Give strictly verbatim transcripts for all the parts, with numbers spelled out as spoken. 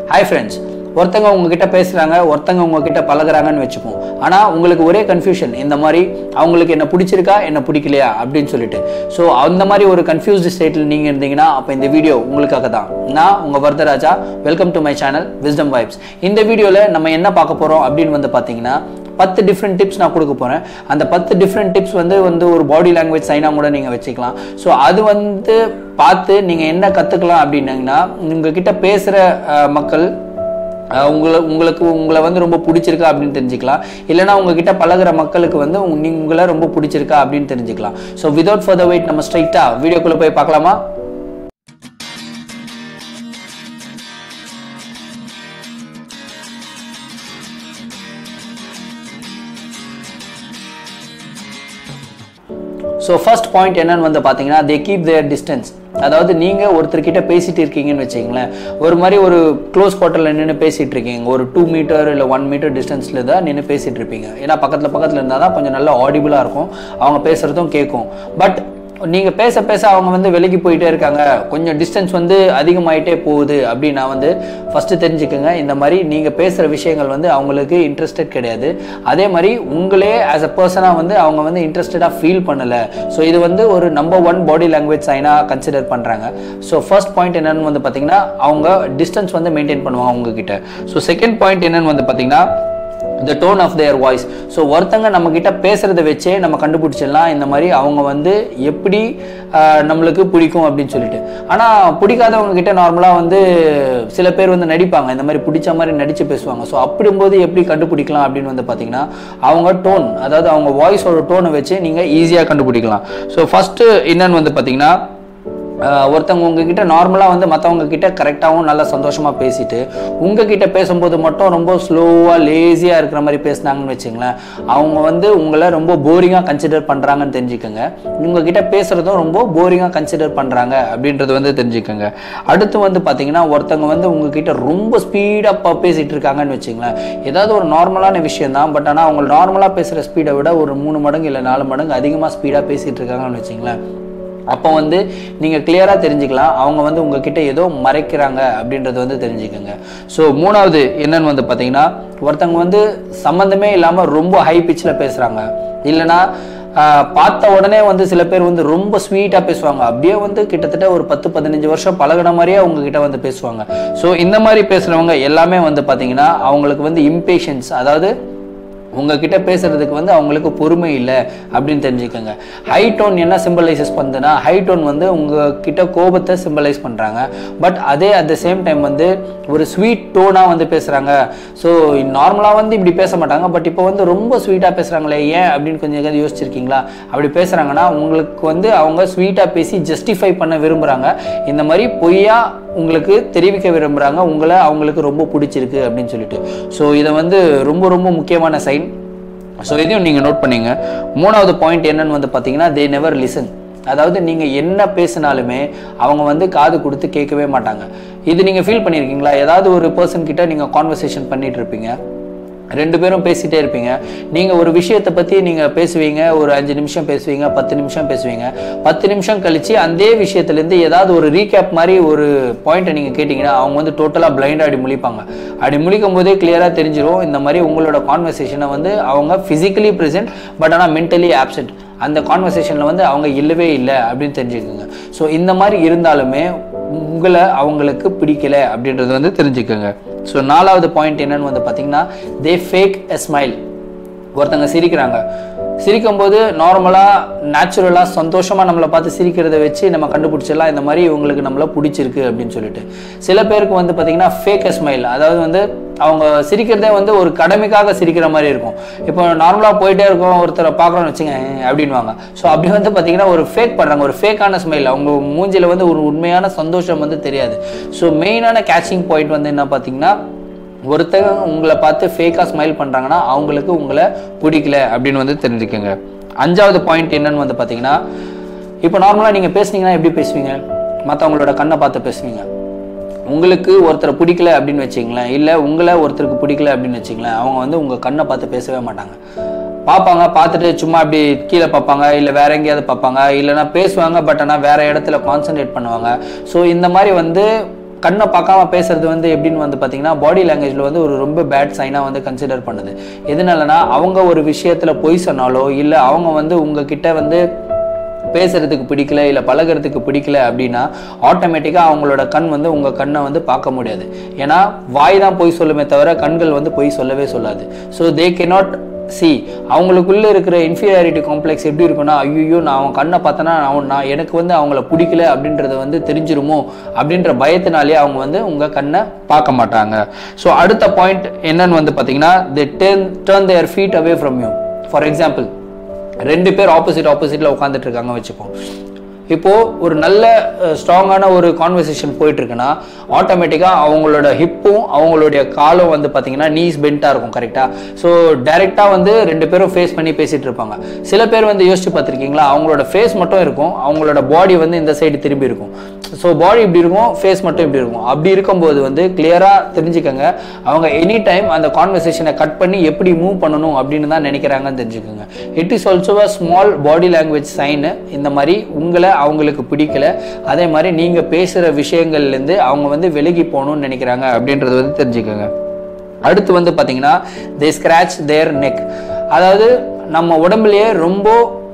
Hi friends, ஒருத்தங்க உங்ககிட்ட பேசுறாங்க, ஒருத்தங்க உங்ககிட்ட பழகுறாங்கன்னு வெச்சுப்போம். ஆனா உங்களுக்கு ஒரே கன்ஃபியூஷன் இந்த மாதிரி அவங்களுக்கு என்ன பிடிச்சிருக்கா என்ன பிடிக்கலையா அப்படினு சொல்லிட்டு. சோ அந்த மாதிரி ஒரு கன்ஃபியூஸ்ட் ஸ்டேட்ல நீங்க இருந்தீங்கன்னா அப்ப இந்த வீடியோ உங்களுக்காக தான். நான் உங்க Varadaraja. Welcome to my channel Wisdom Vibes. இந்த வீடியோல நம்ம என்ன பார்க்க போறோம் அப்படினு வந்து பாத்தீங்கன்னா ten different tips நான் கொடுக்க போறேன். அந்த ten different tips வந்து வந்து ஒரு பாடி லாங்குவேஜ் சைனா கூட நீங்க வெச்சுக்கலாம். சோ அது வந்து பார்த்து நீங்க என்ன கத்துக்கலாம் அப்படின்னா உங்ககிட்ட பேசுற மக்கள் உங்களை உங்களுக்கு உங்களை வந்து ரொம்ப பிடிச்சிருக்கா அப்படின்னு தெரிஞ்சுக்கலாம். இல்லைனா உங்ககிட்ட பழகுற மக்களுக்கு வந்து உங்களை ரொம்ப பிடிச்சிருக்கா அப்படின்னு தெரிஞ்சுக்கலாம். ஸோ வித்வுட் ஃபர்தர் வெயிட் நம்ம ஸ்ட்ரைட்டா வீடியோக்குள்ள போய் பார்க்கலாமா? So first point என்னன்னு வந்து பாத்தீங்கன்னா they keep their distance. அதாவது நீங்க ஒருத்தர் கிட்ட பேசிட்டு இருக்கீங்கன்னு வெச்சீங்களேன், ஒரு மாதிரி ஒரு க்ளோஸ் குவார்ட்டர்ல நின்னு பேசிட்டு இருக்கீங்க, ஒரு two மீட்டர் இல்ல one மீட்டர் டிஸ்டன்ஸ்ல தான் நின்னு பேசிட்டு இருப்பீங்க. ஏன்னா பக்கத்துல பக்கத்துல இருந்தா தான் கொஞ்சம் நல்லா ஆடிபிளா இருக்கும், அவங்க பேசுறதும் கேட்கும். பட் நீங்க பேச பேச அவங்க வந்து விலகி போயிட்டே இருக்காங்க, கொஞ்சம் டிஸ்டன்ஸ் வந்து அதிகமாயிட்டே போகுது அப்படின்னா வந்து ஃபர்ஸ்ட் தெரிஞ்சுக்கங்க, இந்த மாதிரி நீங்க பேசுற விஷயங்கள் வந்து அவங்களுக்கு இன்ட்ரெஸ்டட் கிடையாது. அதே மாதிரி உங்களே ஆஸ் அ பர்சனா வந்து அவங்க வந்து இன்ட்ரெஸ்டடா ஃபீல் பண்ணல. ஸோ இது வந்து ஒரு நம்பர் ஒன் பாடி லாங்குவேஜ் சைனா கன்சிடர் பண்றாங்க. ஸோ ஃபர்ஸ்ட் பாயிண்ட் என்னன்னு வந்து பாத்தீங்கன்னா அவங்க டிஸ்டன்ஸ் வந்து மெயின்டைன் பண்ணுவாங்க உங்ககிட்ட. ஸோ செகண்ட் பாயிண்ட் என்னன்னு வந்து பாத்தீங்கன்னா the tone of their voice. So ஒருத்தங்க நம்ம கிட்ட பேசுறத வச்சே நம்ம கண்டுபிடிச்சிடலாம் இந்த மாதிரி அவங்க வந்து எப்படி நம்மளுக்கு பிடிக்கும் அப்படின்னு சொல்லிட்டு. ஆனா பிடிக்காதவங்க கிட்ட நார்மலா வந்து சில பேர் வந்து நடிப்பாங்க, இந்த மாதிரி பிடிச்ச மாதிரி நடிச்சு பேசுவாங்க. ஸோ அப்படிங்கும்போது எப்படி கண்டுபிடிக்கலாம் அப்படின்னு வந்து பாத்தீங்கன்னா அவங்க டோன், அதாவது அவங்க வாய்ஸோட டோனை வச்சு நீங்க ஈஸியா கண்டுபிடிக்கலாம். ஸோ ஃபர்ஸ்ட் என்னன்னு வந்து பாத்தீங்கன்னா ஒருத்தவங்க உங்ககிட்ட நார்மலா வந்து மற்றவங்க கிட்ட கரெக்டாகவும் நல்லா சந்தோஷமா பேசிட்டு உங்ககிட்ட பேசும்போது மட்டும் ரொம்ப ஸ்லோவா லேசியா இருக்கிற மாதிரி பேசினாங்கன்னு வச்சுங்களேன், அவங்க வந்து உங்களை ரொம்ப போரிங்கா கன்சிடர் பண்றாங்கன்னு தெரிஞ்சுக்கோங்க. உங்ககிட்ட பேசுறதும் ரொம்ப போரிங்கா கன்சிடர் பண்றாங்க அப்படின்றது வந்து தெரிஞ்சுக்கோங்க. அடுத்து வந்து பாத்தீங்கன்னா ஒருத்தவங்க வந்து உங்ககிட்ட ரொம்ப ஸ்பீடா பேசிட்டு இருக்காங்கன்னு வச்சுங்களேன், ஏதாவது ஒரு நார்மலான விஷயம் தான், பட் ஆனால் அவங்க நார்மலா பேசுற ஸ்பீடை விட ஒரு மூணு மடங்கு இல்லை நாலு மடங்கு அதிகமா ஸ்பீடா பேசிட்டு இருக்காங்கன்னு வச்சுங்களேன், அப்போ வந்து நீங்க கிளியரா தெரிஞ்சுக்கலாம் அவங்க வந்து உங்ககிட்ட ஏதோ மறைக்கிறாங்க அப்படின்றது வந்து தெரிஞ்சுக்கோங்க. ஸோ மூணாவது என்னன்னு வந்து பாத்தீங்கன்னா ஒருத்தவங்க வந்து சம்பந்தமே இல்லாம ரொம்ப ஹை பிச்சில் பேசுறாங்க, இல்லைன்னா பார்த்த உடனே வந்து சில பேர் வந்து ரொம்ப ஸ்வீட்டா பேசுவாங்க, அப்படியே வந்து கிட்டத்தட்ட ஒரு பத்து பதினஞ்சு வருஷம் பழகின மாதிரியே உங்ககிட்ட வந்து பேசுவாங்க. ஸோ இந்த மாதிரி பேசுறவங்க எல்லாமே வந்து பாத்தீங்கன்னா அவங்களுக்கு வந்து இம்பேஷன்ஸ், அதாவது உங்ககிட்ட பேசுறதுக்கு வந்து அவங்களுக்கு பொறுமை இல்லை அப்படின்னு தெரிஞ்சுக்கோங்க. ஹை டோன் என்ன சிம்பலைசஸ் பண்ணுதுன்னா ஹை டோன் வந்து உங்ககிட்ட கோபத்தை சிம்பலைஸ் பண்றாங்க, பட் அதே அட் த சேம் டைம் வந்து ஒரு ஸ்வீட் டோனா வந்து பேசுறாங்க. ஸோ நார்மலா வந்து இப்படி பேச மாட்டாங்க, பட் இப்போ வந்து ரொம்ப ஸ்வீட்டா பேசுறாங்களே ஏன் அப்படின்னு கொஞ்சம் எதாவது யோசிச்சிருக்கீங்களா? அப்படி பேசுறாங்கன்னா உங்களுக்கு வந்து அவங்க ஸ்வீட்டா பேசி ஜஸ்டிஃபை பண்ண விரும்புறாங்க, இந்த மாதிரி பொய்யா உங்களுக்கு தெரிவிக்க விரும்புறாங்க உங்களை அவங்களுக்கு ரொம்ப பிடிச்சிருக்கு அப்படின்னு சொல்லிட்டு. ஸோ இதை வந்து ரொம்ப ரொம்ப முக்கியமான சைன். ஸோ இதையும் நீங்க நோட் பண்ணீங்க. மூணாவது பாயிண்ட் என்னன்னு வந்து பாத்தீங்கன்னா they never listen. அதாவது நீங்க என்ன பேசினாலுமே அவங்க வந்து காது கொடுத்து கேட்கவே மாட்டாங்க. இது நீங்க ஃபீல் பண்ணியிருக்கீங்களா? ஏதாவது ஒரு பர்சன் கிட்ட நீங்க கான்வர்சேஷன் பண்ணிட்டு இருப்பீங்க, ரெண்டு பேரும் பேசிட்டே இருப்பீங்க, நீங்க ஒரு விஷயத்தை பத்தி நீங்க பேசுவீங்க, ஒரு அஞ்சு நிமிஷம் பேசுவீங்க, பத்து நிமிஷம் பேசுவீங்க, பத்து நிமிஷம் கழிச்சு அந்த விஷயத்துல இருந்து ஏதாவது ஒரு ரீகேப் மாதிரி ஒரு பாயிண்ட்டை நீங்க கேட்டீங்கன்னா அவங்க வந்து டோட்டலா பிளைண்டா அப்படி முழிப்பாங்க. அப்படி முழிக்கும் போதே கிளியரா தெரிஞ்சிடும் இந்த மாதிரி உங்களோட கான்வர்சேஷனை வந்து அவங்க பிசிக்கலி பிரசன்ட் பட் ஆனால் மென்டலி ஆப்சென்ட், அந்த கான்வர்சேஷன்ல வந்து அவங்க இல்லவே இல்லை அப்படின்னு தெரிஞ்சுக்கோங்க. ஸோ இந்த மாதிரி இருந்தாலுமே உங்களை அவங்களுக்கு பிடிக்கல அப்படின்றது வந்து தெரிஞ்சுக்கோங்க. ஸோ நாலாவது பாயிண்ட் என்னன்னு வந்து பார்த்தீங்கன்னா தே ஃபேக் எ ஸ்மைல். ஒருத்தங்க சிரிக்கிறாங்க, சிரிக்கும் போது நார்மலா நேச்சுரலா சந்தோஷமா நம்மளை பார்த்து சிரிக்கிறத வச்சு நம்ம கண்டுபிடிச்சிடலாம் இந்த மாதிரி இவங்களுக்கு நம்மள பிடிச்சிருக்கு அப்படின்னு சொல்லிட்டு. சில பேருக்கு வந்து பாத்தீங்கன்னா ஃபேக் ஸ்மைல், அதாவது வந்து அவங்க சிரிக்கிறதே வந்து ஒரு கடமைக்காக சிரிக்கிற மாதிரி இருக்கும். இப்போ நார்மலா போயிட்டே இருக்கும், ஒருத்தரை பார்க்கறோம்னு வச்சுங்க அப்படின்வாங்க. ஸோ அப்படி வந்து பாத்தீங்கன்னா ஒரு ஃபேக் பண்றாங்க, ஒரு ஃபேக்கான ஸ்மைல், அவங்க மூஞ்சில வந்து ஒரு உண்மையான சந்தோஷம் வந்து தெரியாது. ஸோ மெயினான கேட்சிங் பாயிண்ட் வந்து என்ன பாத்தீங்கன்னா ஒருத்தங்க உங்களை பார்த்து ஃபேக்கா ஸ்மைல் பண்றாங்கன்னா அவங்களுக்கு உங்களை பிடிக்கல அப்படின்னு வந்து தெரிஞ்சுக்கோங்க. அஞ்சாவது பாயிண்ட் என்னன்னு வந்து பாத்தீங்கன்னா இப்போ நார்மலா நீங்க பேசுனீங்கன்னா எப்படி பேசுவீங்க? மற்றவங்களோட கண்ணை பார்த்து பேசுவீங்க. உங்களுக்கு ஒருத்தரை பிடிக்கல அப்படின்னு வச்சிங்களேன், இல்லை உங்களை ஒருத்தருக்கு பிடிக்கல அப்படின்னு வச்சிங்களேன், அவங்க வந்து உங்கள் கண்ணை பார்த்து பேசவே மாட்டாங்க. பார்ப்பாங்க, பார்த்துட்டு சும்மா அப்படி கீழே பார்ப்பாங்க, இல்லை வேற எங்கேயாவது பார்ப்பாங்க, இல்லைன்னா பேசுவாங்க, பட் ஆனால் வேற இடத்துல கான்சன்ட்ரேட் பண்ணுவாங்க. ஸோ இந்த மாதிரி வந்து கண்ணை பார்க்காம பேசுறது வந்து எப்படின்னு வந்து பார்த்தீங்கன்னா பாடி லாங்குவேஜில் வந்து ஒரு ரொம்ப பேட் சைனாக வந்து கன்சிடர் பண்ணுது. எதனாலனா அவங்க ஒரு விஷயத்தில் பொய் சொன்னாலோ இல்லை அவங்க வந்து உங்ககிட்ட வந்து பேசுறதுக்கு பிடிக்கல இல்லை பழகிறதுக்கு பிடிக்கல அப்படின்னா ஆட்டோமேட்டிக்காக அவங்களோட கண் வந்து உங்கள் கண்ணை வந்து பார்க்க முடியாது. ஏன்னா வாய் தான் பொய் சொல்லுமே தவிர கண்கள் வந்து பொய் சொல்லவே சொல்லாது. So they cannot see. அவங்களுக்குள்ள இருக்கிற இன்ஃபீரியாரிட்டி காம்ப்ளெக்ஸ் எப்படி இருக்குன்னா, ஐயோ நான் அவன் கண்ணை பார்த்தேன்னா அவன் நான் எனக்கு வந்து அவங்கள பிடிக்கல அப்படின்றது வந்து தெரிஞ்சிருமோ அப்படின்ற பயத்தினாலே அவங்க வந்து உங்கள் கண்ணை பார்க்க மாட்டாங்க. ஸோ அடுத்த பாயிண்ட் என்னன்னு வந்து பார்த்தீங்கன்னா, they turn turn their feet away from you. For example, ரெண்டு பேர் ஆப்போசிட் ஆப்போசிட்ல உட்காந்துட்டு இருக்காங்க வச்சுப்போம். இப்போ ஒரு நல்ல ஸ்ட்ராங்கான ஒரு கான்வர்சேஷன் போயிட்டு இருக்குன்னா ஆட்டோமேட்டிக்காக அவங்களோட ஹிப்பும் அவங்களுடைய காலும் வந்து பார்த்தீங்கன்னா நீஸ் பென்ட்டாக இருக்கும். கரெக்டாக? ஸோ டைரெக்டாக வந்து ரெண்டு பேரும் ஃபேஸ் பண்ணி பேசிட்டு இருப்பாங்க. சில பேர் வந்து யோசிச்சு பார்த்துருக்கீங்களா, அவங்களோட ஃபேஸ் மட்டும் இருக்கும், அவங்களோட பாடி வந்து இந்த சைடு திரும்பி இருக்கும். ஸோ பாடி இப்படி இருக்கும், ஃபேஸ் மட்டும் இப்படி இருக்கும். அப்படி இருக்கும்போது வந்து கிளியராக தெரிஞ்சுக்கோங்க, அவங்க எனி டைம் அந்த கான்வர்சேஷனை கட் பண்ணி எப்படி மூவ் பண்ணணும் அப்படின்னு தான் நினைக்கிறாங்கன்னு தெரிஞ்சுக்கோங்க. It is also a small body language சைனு. இந்த மாதிரி உங்களை அவங்களுக்கு பிடிக்கல, அதே மாதிரி நீங்கள் பேசுகிற விஷயங்கள்லேருந்து அவங்க வந்து விலகி போகணும்னு நினைக்கிறாங்க அப்படின்றது வந்து தெரிஞ்சுக்கோங்க. அடுத்து வந்து பார்த்தீங்கன்னா, தே ஸ்க்ராச் தேர் நெக். அதாவது நம்ம உடம்புலேயே ரொம்ப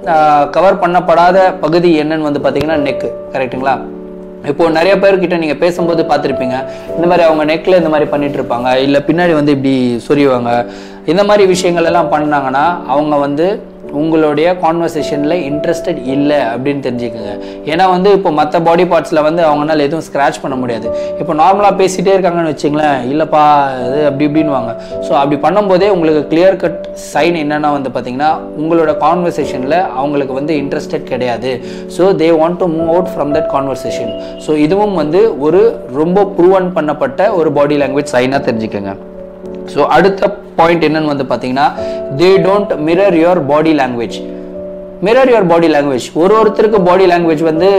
கவர் பண்ணப்படாத பகுதி என்னன்னு வந்து பார்த்தீங்கன்னா நெக்கு. கரெக்டுங்களா? இப்போ நிறைய பேர்கிட்ட நீங்க பேசும்போது பார்த்துருப்பீங்க, இந்த மாதிரி அவங்க நெக்ல இந்த மாதிரி பண்ணிட்டு இருப்பாங்க, இல்லை பின்னாடி வந்து இப்படி சொரிவாங்க. இந்த மாதிரி விஷயங்கள் எல்லாம் பண்ணாங்கன்னா அவங்க வந்து உங்களுடைய கான்வர்சேஷனில் இன்ட்ரெஸ்டட் இல்லை அப்படின்னு தெரிஞ்சுக்கோங்க. ஏன்னா வந்து இப்போ மற்ற பாடி பார்ட்ஸில் வந்து அவங்களால எதுவும் ஸ்க்ராச் பண்ண முடியாது. இப்போ நார்மலாக பேசிகிட்டே இருக்காங்கன்னு வச்சுங்களேன், இல்லைப்பா இது அப்படி இப்படின்வாங்க. ஸோ அப்படி பண்ணும்போதே உங்களுக்கு கிளியர் கட் சைன் என்னென்னா வந்து பார்த்தீங்கன்னா, உங்களோட கான்வர்சேஷனில் அவங்களுக்கு வந்து இன்ட்ரெஸ்டட் கிடையாது. So they want to move out from that conversation. So இதுவும் வந்து ஒரு ரொம்ப ப்ரூவன் பண்ணப்பட்ட ஒரு பாடி லாங்குவேஜ் சைனாக தெரிஞ்சுக்கோங்க. ஸோ அடுத்த பாயிண்ட் என்னன்னு வந்து பார்த்தீங்கன்னா, they don't mirror your body language. Mirror your body language, ஒரு ஒருத்தருக்கு பாடி லாங்குவேஜ் வந்து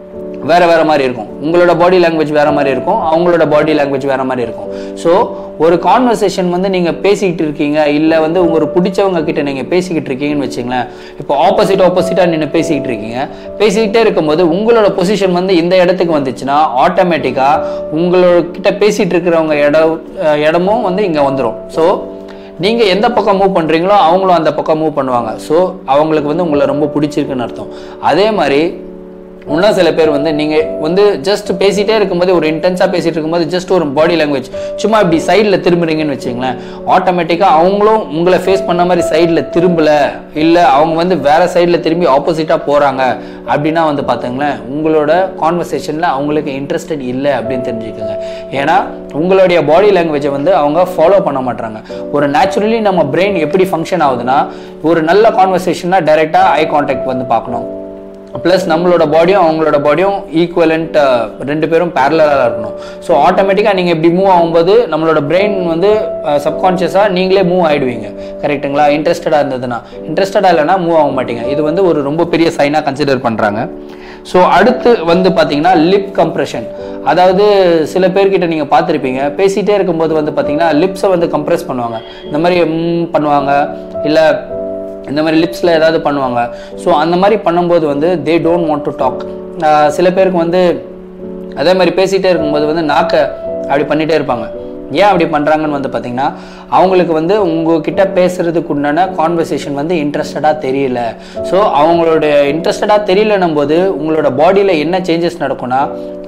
வேற வேற மாதிரி இருக்கும். உங்களோட பாடி லாங்குவேஜ் வேற மாதிரி இருக்கும், அவங்களோட பாடி லாங்குவேஜ் வேற மாதிரி இருக்கும். ஸோ ஒரு கான்வர்சேஷன் வந்து நீங்க பேசிக்கிட்டு இருக்கீங்க, இல்லை வந்து உங்க பிடிச்சவங்க கிட்ட நீங்க பேசிக்கிட்டு இருக்கீங்கன்னு வச்சுங்களேன். இப்போ ஆப்போசிட் ஆப்போசிட்டா நீங்க பேசிக்கிட்டு இருக்கீங்க, பேசிக்கிட்டே இருக்கும்போது உங்களோட பொசிஷன் வந்து இந்த இடத்துக்கு வந்துச்சுன்னா ஆட்டோமேட்டிக்கா உங்களோட கிட்ட பேசிட்டு இருக்கிறவங்க இடம் இடமும் வந்து இங்க வந்துடும். ஸோ நீங்க எந்த பக்கம் மூவ் பண்றீங்களோ அவங்களும் அந்த பக்கம் மூவ் பண்ணுவாங்க. ஸோ அவங்களுக்கு வந்து உங்களை ரொம்ப பிடிச்சிருக்குன்னு அர்த்தம். அதே மாதிரி இன்னும் சில பேர் வந்து நீங்கள் வந்து ஜஸ்ட் பேசிகிட்டே இருக்கும்போது, ஒரு இன்டென்ஸாக பேசிகிட்டு இருக்கும்போது ஜஸ்ட் ஒரு பாடி லாங்குவேஜ் சும்மா இப்படி சைடில் திரும்புறீங்கன்னு வச்சுங்களேன், ஆட்டோமேட்டிக்காக அவங்களும் உங்களை ஃபேஸ் பண்ண மாதிரி சைடில் திரும்பலை, இல்லை அவங்க வந்து வேறு சைடில் திரும்பி ஆப்போசிட்டாக போகிறாங்க அப்படின்னா வந்து பார்த்துங்களேன் உங்களோட கான்வர்சேஷனில் அவங்களுக்கு இன்ட்ரெஸ்டட் இல்லை அப்படின்னு தெரிஞ்சுக்கோங்க. ஏன்னா உங்களுடைய பாடி லாங்குவேஜை வந்து அவங்க ஃபாலோ பண்ண மாட்டாங்க. ஒரு நேச்சுரலி நம்ம பிரெயின் எப்படி ஃபங்க்ஷன் ஆகுதுன்னா, ஒரு நல்ல கான்வர்சேஷன்னா டைரெக்டாக ஐ கான்டாக்ட் வந்து பார்க்கணும், ப்ளஸ் நம்மளோட பாடியும் அவங்களோட பாடியும் ஈக்குவலண்ட், ரெண்டு பேரும் பேரலாக இருக்கணும். ஸோ ஆட்டோமேட்டிக்காக நீங்கள் இப்படி மூவ் ஆகும்போது நம்மளோட பிரெயின் வந்து சப்கான்ஷியஸாக நீங்களே மூவ் ஆகிடுவீங்க. கரெக்டுங்களா? இன்ட்ரெஸ்டடாக இருந்ததுன்னா. இன்ட்ரெஸ்டடாக இல்லைனா மூவ் ஆக மாட்டீங்க. இது வந்து ஒரு ரொம்ப பெரிய சைனாக கன்சிடர் பண்ணுறாங்க. ஸோ அடுத்து வந்து பார்த்தீங்கன்னா லிப் கம்ப்ரெஷன். அதாவது சில பேர்கிட்ட நீங்கள் பார்த்துருப்பீங்க, பேசிகிட்டே இருக்கும்போது வந்து பார்த்தீங்கன்னா லிப்ஸை வந்து கம்ப்ரெஸ் பண்ணுவாங்க, இந்த மாதிரி பண்ணுவாங்க, இல்லை இந்த மாதிரி லிப்ஸில் ஏதாவது பண்ணுவாங்க. ஸோ அந்த மாதிரி பண்ணும்போது வந்து they don't want to talk. சில பேருக்கு வந்து அதே மாதிரி பேசிகிட்டே இருக்கும்போது வந்து நாக்கை அப்படி பண்ணிகிட்டே இருப்பாங்க. ஏன் அப்படி பண்ணுறாங்கன்னு வந்து பார்த்தீங்கன்னா, அவங்களுக்கு வந்து உங்ககிட்ட பேசுறதுக்கு உண்டான கான்வர்சேஷன் வந்து இன்ட்ரெஸ்டடாக தெரியல. ஸோ அவங்களோட இன்ட்ரெஸ்டடாக தெரியலன்னும் போது உங்களோட பாடியில் என்ன சேஞ்சஸ் நடக்கும்னா,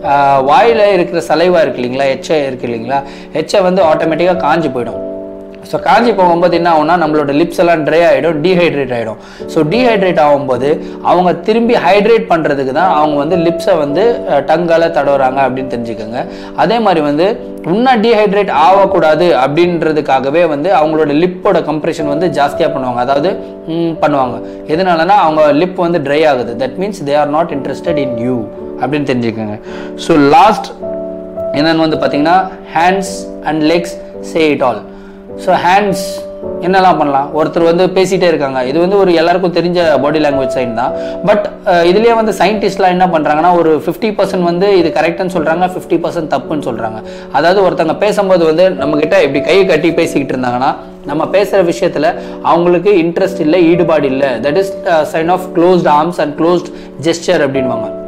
வாயில் இருக்கிற சலைவா இருக்கு இல்லைங்களா, எச்சை இருக்கு இல்லைங்களா, எச்சை வந்து ஆட்டோமேட்டிக்காக காஞ்சி போயிடும். ஸோ காஞ்சி போகும்போது என்ன ஆகும்னா, நம்மளோட லிப்ஸ் எல்லாம் ட்ரை ஆகிடும், டீஹைட்ரேட் ஆகிடும். ஸோ டீஹைட்ரேட் ஆகும்போது அவங்க திரும்பி ஹைட்ரேட் பண்ணுறதுக்கு தான் அவங்க வந்து லிப்ஸை வந்து டங்கால தடவுறாங்க அப்படின்னு தெரிஞ்சுக்கோங்க. அதே மாதிரி வந்து இன்னும் டீஹைட்ரேட் ஆகக்கூடாது அப்படின்றதுக்காகவே வந்து அவங்களோட லிப்போட கம்ப்ரெஷன் வந்து ஜாஸ்தியாக பண்ணுவாங்க, அதாவது பண்ணுவாங்க. எதனாலனா அவங்க லிப் வந்து ட்ரை ஆகுது. That means they are not interested in you அப்படின்னு தெரிஞ்சுக்கோங்க. ஸோ லாஸ்ட் என்னன்னு வந்து பார்த்தீங்கன்னா, hands and legs say it all. So hands என்னெல்லாம் பண்ணலாம், ஒருத்தர் வந்து பேசிகிட்டே இருக்காங்க, இது வந்து ஒரு எல்லாருக்கும் தெரிஞ்ச பாடி லாங்குவேஜ் சைன் தான். பட் இதுலேயே வந்து சயின்டிஸ்ட்லாம் என்ன பண்ணுறாங்கன்னா, ஒரு ஃபிஃப்டி பர்சன்ட் வந்து இது கரெக்டுன்னு சொல்கிறாங்க, ஃபிஃப்டி பர்சன்ட் தப்புன்னு சொல்கிறாங்க. அதாவது ஒருத்தவங்க பேசும்போது வந்து நம்மக்கிட்ட இப்படி கை கட்டி பேசிக்கிட்டு இருந்தாங்கன்னா நம்ம பேசுகிற விஷயத்தில் அவங்களுக்கு இன்ட்ரெஸ்ட் இல்லை, ஈடுபாடு இல்லை. That is sign of closed arms and closed gesture அப்படின்வாங்க.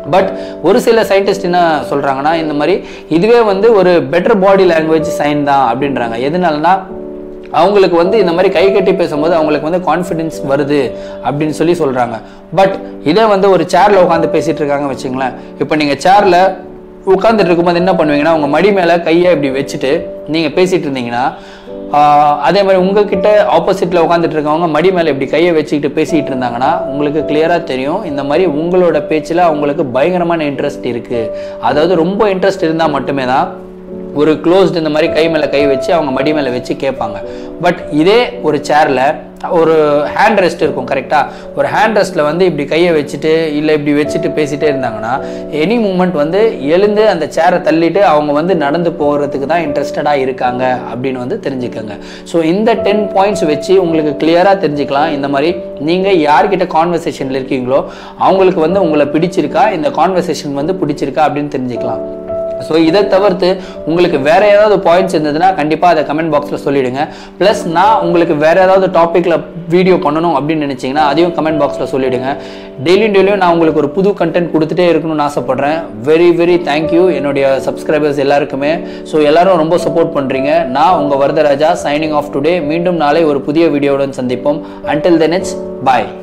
பட் ஒரு சில சயின்டிஸ்ட் என்ன சொல்கிறாங்கன்னா இந்த மாதிரி இதுவே வந்து ஒரு பெட்டர் பாடி லாங்குவேஜ் சைன் தான் அப்படின்றாங்க. எதனாலனா அவங்களுக்கு வந்து இந்த மாதிரி கை கட்டி பேசும்போது அவங்களுக்கு வந்து கான்ஃபிடென்ஸ் வருது அப்படின்னு சொல்லி சொல்கிறாங்க. பட் இதே வந்து ஒரு சேரில் உட்காந்து பேசிகிட்டு இருக்காங்க வச்சுங்களேன். இப்போ நீங்கள் சேரில் உட்காந்துட்டு இருக்கும்போது என்ன பண்ணுவீங்கன்னா உங்கள் மடி மேலே கையை இப்படி வச்சுட்டு நீங்கள் பேசிகிட்டு இருந்தீங்கன்னா அதே மாதிரி உங்ககிட்ட ஆப்போசிட்டில் உட்காந்துட்டு இருக்கவங்க மடி மேலே இப்படி கையை வச்சுக்கிட்டு பேசிகிட்டு இருந்தாங்கன்னா உங்களுக்கு கிளியராக தெரியும் இந்த மாதிரி உங்களோட பேச்சில் அவங்களுக்கு பயங்கரமான இன்ட்ரெஸ்ட் இருக்குது. அதாவது ரொம்ப இன்ட்ரெஸ்ட் இருந்தால் மட்டுமே தான் ஒரு க்ளோஸ்டு இந்த மாதிரி கை மேலே கை வச்சு அவங்க மடி மேலே வச்சு கேட்பாங்க. பட் இதே ஒரு சேரில் ஒரு ஹேண்ட் ரெஸ்ட் இருக்கும் கரெக்டாக. ஒரு ஹேண்ட் ரெஸ்ட்டில் வந்து இப்படி கையை வச்சுட்டு இல்லை இப்படி வச்சுட்டு பேசிகிட்டே இருந்தாங்கன்னா எனி மூமெண்ட் வந்து எழுந்து அந்த சேரை தள்ளிட்டு அவங்க வந்து நடந்து போகிறதுக்கு தான் இன்ட்ரெஸ்டடாக இருக்காங்க அப்படின்னு வந்து தெரிஞ்சுக்கோங்க. ஸோ இந்த டென் பாயிண்ட்ஸ் வச்சு உங்களுக்கு கிளியராக தெரிஞ்சுக்கலாம் இந்த மாதிரி நீங்கள் யார்கிட்ட கான்வர்சேஷனில் இருக்கீங்களோ அவங்களுக்கு வந்து உங்களை பிடிச்சிருக்கா, இந்த கான்வர்சேஷன் வந்து பிடிச்சிருக்கா அப்படின்னு தெரிஞ்சுக்கலாம். ஸோ இதை தவிர்த்து உங்களுக்கு வேறு ஏதாவது பாயிண்ட்ஸ் இருந்ததுன்னா கண்டிப்பாக அதை கமெண்ட் பாக்ஸில் சொல்லிவிடுங்க. ப்ளஸ் நான் உங்களுக்கு வேறு ஏதாவது டாப்பிக்கில் வீடியோ பண்ணணும் அப்படின்னு நினச்சிங்கன்னா அதையும் கமெண்ட் பாக்ஸில் சொல்லிவிடுங்க. டெய்லியும் டெய்லியும் நான் உங்களுக்கு ஒரு புது கண்டென்ட் கொடுத்துட்டே இருக்கணும்னு ஆசைப்பட்றேன். வெரி வெரி தேங்க்யூ என்னுடைய சப்ஸ்கிரைபர்ஸ் எல்லாருக்குமே. ஸோ எல்லாரும் ரொம்ப சப்போர்ட் பண்ணுறீங்க. நான் உங்கள் வரதராஜா சைனிங் ஆஃப் டுடே. மீண்டும் நாளை ஒரு புதிய வீடியோவுடன் சந்திப்போம். Until then it's bye.